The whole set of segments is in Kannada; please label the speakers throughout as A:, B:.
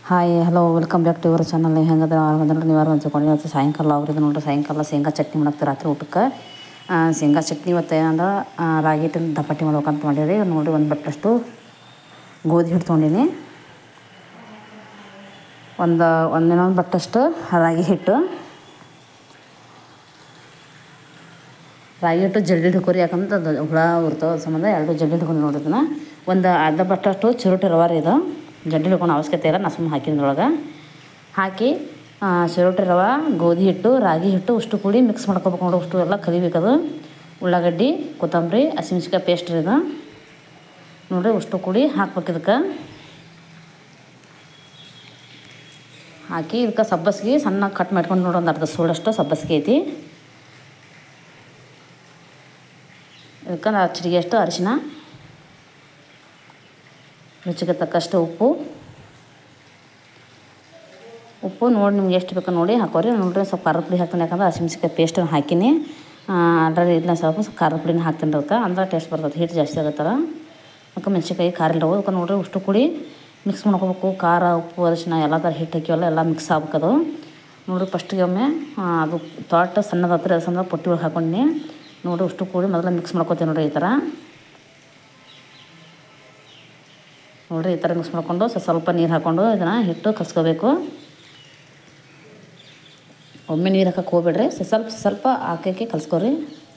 A: Hi hello welcome back to your channel. ಹೆಂಗದ ಆರಾಮದ ನೀವು ಅನ್ಸ್ಕೊಂಡು ಇವತ್ತು ಸಾಯಂಕಾಲ ಅವ್ರದ್ದು ನೋಡ್ರಿ. ಸಾಯಂಕಾಲ ಶೇಂಗಾ ಚಟ್ನಿ ಮಾಡಾಕ್ತಾರೆ ರಾತ್ರಿ ಊಟಕ್ಕೆ. ಶೇಂಗಾ ಚಟ್ನಿ ಇವತ್ತು ಏನಂದ್ರೆ ರಾಗಿ ಹಿಟ್ಟಿನ ದಪಾಟಿ ಮಾಡ್ಬೇಕಂತ ಮಾಡೀರಿ. ನೋಡಿರಿ ಒಂದು ಬಟ್ಟಷ್ಟು ಗೋಧಿ ಹಿಟ್ಟು ತೊಗೊಂಡಿನಿ, ಇನ್ನೊಂದು ಬಟ್ಟಷ್ಟು ರಾಗಿ ಹಿಟ್ಟು ಜಲ್ದಿ ಹಿಡ್ಕೊರಿ, ಯಾಕಂದ್ರೆ ಅದು ಹುಳ ಇರ್ತಾವೆ ಸಂಬಂಧ ಎರಡು ಜಲ್ದಿ ಹಿಡ್ಕೊಂಡು ನೋಡಿದ್ನ. ಒಂದು ಅರ್ಧ ಬಟ್ಟಷ್ಟು ಚಿರೋಟಿ ರವೆ ಇದು ಜಲ್ದಿ ಹಿಡ್ಕೊಂಡು ಅವಶ್ಯಕತೆ ಇಲ್ಲ, ನಾ ಸುಮ್ಮನೆ ಹಾಕಿದ್ರೊಳಗೆ ಹಾಕಿ ಚಿರೋಟಿ ರವೆ, ಗೋಧಿ ಹಿಟ್ಟು, ರಾಗಿ ಹಿಟ್ಟು ಅಷ್ಟು ಕೂಡಿ ಮಿಕ್ಸ್ ಮಾಡ್ಕೊಬೇಕು ನೋಡಿ. ಅಷ್ಟು ಎಲ್ಲ ಕಲಿಬೇಕದು. ಉಳ್ಳಾಗಡ್ಡಿ, ಕೊತ್ತಂಬರಿ, ಹಸಿಮೆಣ್ಸಿನ್ಕಾಯಿ ಪೇಸ್ಟ್ ಇದು ನೋಡಿರಿ ಅಷ್ಟು ಕೂಡಿ ಹಾಕ್ಬೇಕು. ಇದಕ್ಕೆ ಹಾಕಿ ಇದಕ್ಕೆ ಸಬ್ಬಸಿಗೆ ಸಣ್ಣ ಕಟ್ ಮಾಡ್ಕೊಂಡು ನೋಡಿ ಒಂದು ಅರ್ಧ ಸೋಳಷ್ಟು ಸಬ್ಬಸಿಗೆ ಐತಿ. ಇದಕ್ಕೆ ಚಿಟಿಗೆ ಅಷ್ಟು ಅರಿಶಿನ, ರುಚಿಗೆ ತಕ್ಕಷ್ಟು ಉಪ್ಪು ನೋಡಿ ನಿಮ್ಗೆ ಎಷ್ಟು ಬೇಕೋ ನೋಡಿ ಹಾಕೋರಿ. ನೋಡಿರಿ ಸ್ವಲ್ಪ ಖಾರದ ಪುಡಿ ಹಾಕ್ತೀನಿ, ಯಾಕಂದ್ರೆ ಹಸಿಮೆಣ್ಸಿನ್ಕಾಯಿ ಪೇಸ್ಟನ್ನು ಹಾಕಿನಿ ಆಲ್ರೆಡಿ. ಇದನ್ನ ಸ್ವಲ್ಪ ಖಾರದ ಪುಡಿನ ಹಾಕ್ತೀನಿ ಅದಕ್ಕೆ, ಅಂದ್ರೆ ಟೇಸ್ಟ್ ಬರ್ತದೆ, ಹೀಟ್ ಜಾಸ್ತಿ ಆಗುತ್ತಲ್ಲ. ಅದಕ್ಕೆ ಮೆಣಸಿನ್ಕಾಯಿ ಖಾರ ಇಲ್ಲ ಅದಕ್ಕೆ ನೋಡಿರಿ ಅಷ್ಟು ಕೂಡಿ ಮಿಕ್ಸ್ ಮಾಡ್ಕೋಬೇಕು. ಖಾರ, ಉಪ್ಪು, ಅರಿಶಿನ ಎಲ್ಲ ಥರ ಹಿಟ್ಟು ಹಾಕಿವಲ್ಲ ಎಲ್ಲ ಮಿಕ್ಸ್ ಆಗ್ಬೇಕದು. ನೋಡಿರಿ ಫಸ್ಟಿಗೆ ಒಮ್ಮೆ ಅದು ತೊಟ್ಟು ಸಣ್ಣದ ಹತ್ತಿರ ಅದು ಸಣ್ಣ ಪುಟ್ಟಿ ಒಳಗೆ ಹಾಕೊಂಡು ನೋಡಿ ಅಷ್ಟು ಕೂಡಿ ಮೊದಲು ಮಿಕ್ಸ್ ಮಾಡ್ಕೊತೀವಿ ನೋಡಿರಿ. ಈ ಥರ ನೋಡಿರಿ ಈ ಥರ ಮಿಕ್ಸ್ ಮಾಡ್ಕೊಂಡು ಸ್ವಲ್ಪ ನೀರು ಹಾಕ್ಕೊಂಡು ಇದನ್ನು ಹಿಟ್ಟು ಕಲಿಸ್ಕೋಬೇಕು. ಒಮ್ಮೆ ನೀರು ಹಾಕಕ್ಕೆ ಹೋಗ್ಬೇಡ್ರಿ, ಸ್ವಲ್ಪ ಹಾಕಿ ಕಲಿಸ್ಕೊರಿ.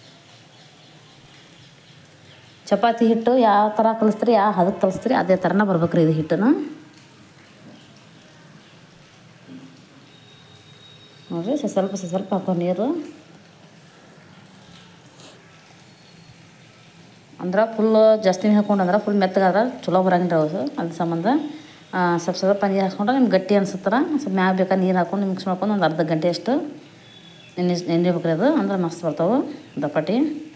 A: ಚಪಾತಿ ಹಿಟ್ಟು ಯಾವ ಥರ ಕಲಿಸ್ತೀರಿ, ಯಾವ ಹದಕ್ಕೆ ಕಲಿಸ್ತೀರಿ ಅದೇ ಥರನ ಬರ್ಬೇಕ್ರಿ ಇದು ಹಿಟ್ಟನ್ನು. ನೋಡಿರಿ ಸ್ವಲ್ಪ ಹಾಕೋ ನೀರು, ಅಂದ್ರೆ ಫುಲ್ ಜಾಸ್ತಿ ನೀರು ಹಾಕ್ಕೊಂಡು ಅಂದ್ರೆ ಫುಲ್ ಮೆತ್ತಗಾದ್ರೆ ಚಲೋ ಬರಂಗಿಲ್ಲ ಅವು. ಅದ್ರ ಸಂಬಂಧ ಸ್ವಲ್ಪ ನೀರು ಹಾಕ್ಕೊಂಡ್ರೆ ನಿಮ್ಗೆ ಗಟ್ಟಿ ಅನ್ಸುತ್ತಾರ. ಸ್ವಲ್ಪ ಮ್ಯಾಗ ಬೇಕಾದ್ರೆ ನೀರು ಹಾಕ್ಕೊಂಡು ಮಿಕ್ಸ್ ಮಾಡ್ಕೊಂಡು ಒಂದು ಅರ್ಧ ಗಂಟೆ ಅಷ್ಟು ನೆನೆಬೇಕ್ರಿ. ಅದು ಅಂದ್ರೆ ಮಸ್ತ್ ಬರ್ತಾವೆ ದಪಾಟಿ.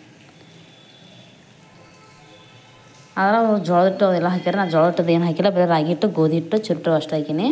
A: ಆದ್ರೆ ಅವ್ರು ಜೋಳದ ಹಿಟ್ಟು ಅದೆಲ್ಲ ಹಾಕ್ಯಾರ, ನಾನು ಜೋಳದ ಹಿಟ್ಟದು ಏನು ಹಾಕಿಲ್ಲ, ಬೇರೆ ರಾಗಿ ಹಿಟ್ಟು, ಗೋಧಿ ಹಿಟ್ಟು, ಚಿರೋಟಿ ಅಷ್ಟು ಹಾಕಿನಿ.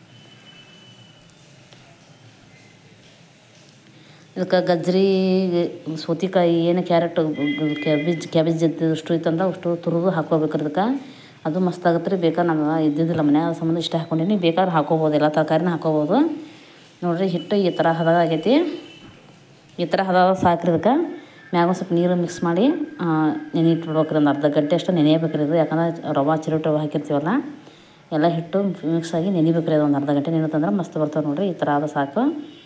A: ಇದಕ್ಕೆ ಗಜ್ಜರಿ, ಸೌತೆಕಾಯಿ, ಏನು ಕ್ಯಾರೆಟ್, ಕ್ಯಾಬೇಜ್ ಅಷ್ಟು ಇತ್ತಂದ್ರೆ ಅಷ್ಟು ತುರಿದು ಹಾಕ್ಕೋಬೇಕ್ರಿ ಇದಕ್ಕೆ. ಅದು ಮಸ್ತ್ ಆಗುತ್ತೆ ರೀ. ಬೇಕಾದ್ರೆ ನಾನು ಇದ್ದಿದ್ದಿಲ್ಲ ಮನ್ಯಾಗ ಸಂಬಂಧ ಇಷ್ಟ ಹಾಕ್ಕೊಂಡಿನಿ, ಬೇಕಾದ್ರೆ ಹಾಕ್ಕೋಬೋದು, ಎಲ್ಲ ತರಕಾರಿನ ಹಾಕ್ಕೋಬೋದು. ನೋಡಿರಿ ಹಿಟ್ಟು ಈ ಥರ ಹದ ಆಗೈತಿ. ಈ ಥರ ಹದ ಸಾಕ್ರಿ. ಇದಕ್ಕೆ ಮ್ಯಾಗ ಸ್ವಲ್ಪ ನೀರು ಮಿಕ್ಸ್ ಮಾಡಿ ನೆನೆಯಿಟ್ಬಿಡ್ಬೇಕ್ರಿ. ಒಂದು ಅರ್ಧ ಗಂಟೆ ಅಷ್ಟು ನೆನೆಯಬೇಕ್ರಿ ಇದು, ಯಾಕಂದ್ರೆ ರವೆ ಚಿರೋಟಿ ರವೆ ಹಾಕಿರ್ತೀವಲ್ಲ ಎಲ್ಲ ಹಿಟ್ಟು ಮಿಕ್ಸ್ ಆಗಿ ನೆನಿಬೇಕ್ರಿ. ಅದು ಒಂದು ಅರ್ಧ ಗಂಟೆ ನೆನೆತಂದ್ರೆ ಮಸ್ತ್ ಬರ್ತವೆ ನೋಡಿರಿ. ಈ ಥರ ಆದ ಸಾಕು.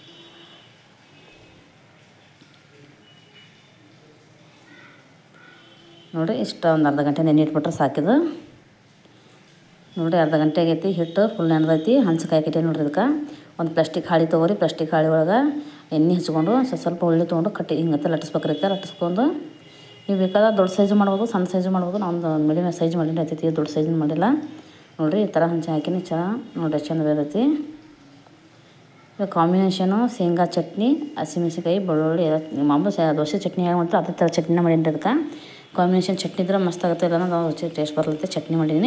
A: ನೋಡಿರಿ ಇಷ್ಟ ಒಂದು ಅರ್ಧ ಗಂಟೆ ನೆನೆಯಿಟ್ಬಿಟ್ರೆ ಸಾಕಿದು. ನೋಡಿರಿ ಅರ್ಧ ಗಂಟೆ ಆಗೈತಿ, ಹಿಟ್ಟು ಫುಲ್ ನೆನೆದೈತಿ. ಹಂಚಕ್ಕೆ ಹಾಕಿಟ್ಟೆ ನೋಡಿರಿ. ಇದಕ್ಕೆ ಒಂದು ಪ್ಲಾಸ್ಟಿಕ್ ಹಾಳಿ ತೊಗೊರಿ. ಪ್ಲಾಸ್ಟಿಕ್ ಹಾಳಿ ಒಳಗೆ ಎಣ್ಣೆ ಹಚ್ಕೊಂಡು ಸ್ವಲ್ಪ ಉಳ್ಳಿ ತೊಗೊಂಡು ಕಟ್ಟಿ ಹಿಂಗತ್ತೆ ಲಟ್ಟಿಸ್ಬೇಕ್ರಿ. ಲಟ್ಟಿಸ್ಕೊಂಡು ನೀವು ಬೇಕಾದ್ರೆ ದೊಡ್ಡ ಸೈಜು ಮಾಡ್ಬೋದು, ಸಣ್ಣ ಸೈಜು ಮಾಡ್ಬೋದು. ನಾನು ಒಂದು ಮೀಡಿಯಮ್ ಸೈಜ್ ಮಾಡೀನಿ ಆಯ್ತೈತಿ, ದೊಡ್ಡ ಸೈಜಿನ ಮಾಡಿಲ್ಲ. ನೋಡಿರಿ ಈ ಥರ ಹಂಚಿ ಹಾಕಿನಿ ನೋಡಿರಿ ಚೆಂದ ಬೇದೈತಿ. ಈಗ ಕಾಂಬಿನೇಷನು ಶೇಂಗಾ ಚಟ್ನಿ, ಹಸಿಮೆಣ್ಸಿನ್ಕಾಯಿ, ಬೆಳ್ಳುಳ್ಳಿ ಮಾಮೂಲು ದೋಸೆ ಚಟ್ನಿ ಹೇಗೆ ಮಾಡ್ತಾರೆ ಅದೇ ಥರ ಚಟ್ನಿನ ಮಾಡೀನಿ. ಅದಕ್ಕೆ ಕಾಂಬಿನೇಷನ್ ಚಟ್ನಿ ಇದ್ರೆ ಮಸ್ತ್ ಆಗುತ್ತೆ. ಇಲ್ಲ ನಾವು ಟೇಸ್ಟ್ ಬರಲತ್ತೆ ಚಟ್ನಿ ಮಾಡಿದ್ದೀನಿ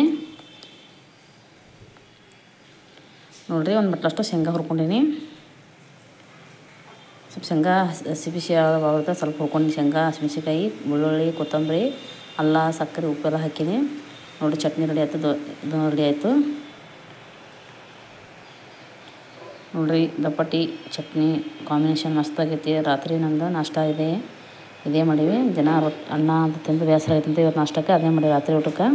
A: ನೋಡಿರಿ. ಒಂದು ಬಟ್ಲಷ್ಟು ಶೇಂಗಾ ಹುರ್ಕೊಂಡಿನಿ. ಸ್ವಲ್ಪ ಶೇಂಗಾ ಹಸಿ ಬಿಸಿ ಆಗುತ್ತೆ, ಸ್ವಲ್ಪ ಹುರ್ಕೊಂಡು ಶೇಂಗಾ, ಹಸಿಮೆಣ್ಸಿನ್ಕಾಯಿ, ಬೆಳ್ಳುಳ್ಳಿ, ಕೊತ್ತಂಬರಿ, ಅಲ್ಲ, ಸಕ್ಕರೆ, ಉಪ್ಪೆಲ್ಲ ಹಾಕಿನಿ. ನೋಡಿ ಚಟ್ನಿ ರೆಡಿ ಆಯ್ತು. ಇದು ರೆಡಿ ಆಯಿತು ನೋಡಿರಿ. ದಪಾಟಿ ಚಟ್ನಿ ಕಾಂಬಿನೇಷನ್ ಮಸ್ತ್ ಆಗೈತಿ. ರಾತ್ರಿ ನಂದು ನಾಷ್ಟ ಇದೇ ಮಾಡೀವಿ. ದಿನ ಅನ್ನ ಅಂತ ತಿಂದು ಬೇಸರ ಆಗೈತಂತ ಇವತ್ತು ನಾಷ್ಟಕ್ಕೆ ಅದೇ ಮಾಡೀವಿ ರಾತ್ರಿ ಊಟಕ್ಕೆ.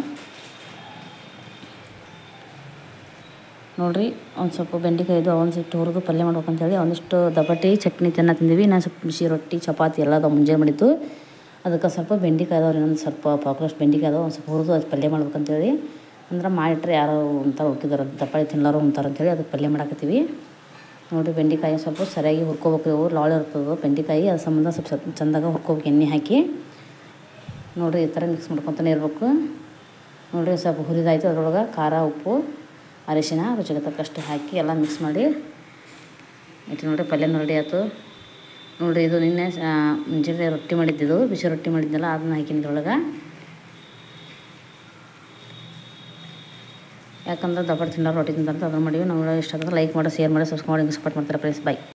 A: ನೋಡಿರಿ ಒಂದು ಸ್ವಲ್ಪ ಬೆಂಡೆಕಾಯಿದು ಒಂದಿಷ್ಟು ಹುರಿದು ಪಲ್ಯ ಮಾಡ್ಬೇಕಂತೇಳಿ ಒಂದಿಷ್ಟು ದಪಾಟಿ ಚಟ್ನಿ ತಿಂದೀವಿ. ನಾನು ಸ್ವಲ್ಪ ಬಿಸಿ ರೊಟ್ಟಿ, ಚಪಾತಿ ಎಲ್ಲ ಅದಾವೆ ಮುಂಜಾನೆ ಮಾಡಿದ್ದು. ಅದಕ್ಕೆ ಸ್ವಲ್ಪ ಬೆಂಡೆಕಾಯಿ ಅದಾವೆ, ಇನ್ನೊಂದು ಸ್ವಲ್ಪ ಪಾಕಳಷ್ಟು ಬೆಂಡೆಕಾಯಿ ಅದಾವೆ. ಒಂದು ಸ್ವಲ್ಪ ಹುರಿದು ಅದು ಪಲ್ಯ ಮಾಡ್ಬೇಕಂತೇಳಿ, ಅಂದ್ರೆ ಮಾಡಿಟ್ರೆ ಯಾರೋ ಉಣ್ತಾರೆ ಉಳ್ಕಿದಾರೆ, ದಪಾಟಿ ತಿನ್ನೋರು ಉಣ್ತಾರಂತೇಳಿ ಅದಕ್ಕೆ ಪಲ್ಯ ಮಾಡಾಕತ್ತೀವಿ. ನೋಡಿರಿ ಬೆಂಡೆಕಾಯಿ ಸ್ವಲ್ಪ ಸರಿಯಾಗಿ ಹುರ್ಕೋಬೇಕು. ಇವು ಲಾಳು ಇರ್ತದೆ ಬೆಂಡೆಕಾಯಿ, ಅದ್ರ ಸಂಬಂಧ ಸ್ವಲ್ಪ ಚೆಂದಾಗ ಹುರ್ಕೋಬೇಕು ಎಣ್ಣೆ ಹಾಕಿ. ನೋಡಿರಿ ಈ ಥರ ಮಿಕ್ಸ್ ಮಾಡ್ಕೊತಾನೆ ಇರಬೇಕು. ನೋಡಿರಿ ಸ್ವಲ್ಪ ಹುರಿದಾಯ್ತು. ಅದರೊಳಗೆ ಖಾರ, ಉಪ್ಪು, ಅರಿಶಿನ, ರುಚಿಗೆ ತಕ್ಕಷ್ಟು ಹಾಕಿ ಎಲ್ಲ ಮಿಕ್ಸ್ ಮಾಡಿ ಇಟ್ಟು ನೋಡಿರಿ ಪಲ್ಯನೂ ರೆಡಿ ಆಯಿತು. ನೋಡಿರಿ ಇದು ನಿನ್ನೆ ಮುಂಜಾನೆ ರೊಟ್ಟಿ ಮಾಡಿದ್ದಿದ್ದು, ಬಿಸಿ ರೊಟ್ಟಿ ಮಾಡಿದ್ನಲ್ಲ ಅದನ್ನ ಹಾಕಿನಿ ಇದ್ರೊಳಗೆ. ಯಾಕಂದ್ರೆ ದಪಾಟಿ ತಿನ್ನೋರು ರೊಟ್ಟಿ ತಿಂತಾರೆ ಅದನ್ನು ಮಾಡೀವಿ. ನಾವು ಇಷ್ಟ ಆದ್ರೆ ಲೈಕ್ ಮಾಡಿ, ಶೇರ್ ಮಾಡಿ, ಸಬ್ಸ್ಕ್ರೈಬ್ ಮಾಡಿ, ಸಪೋರ್ಟ್ ಮಾಡ್ತಾರೆ ಫ್ರೆಂಡ್ಸ್. ಬೈ.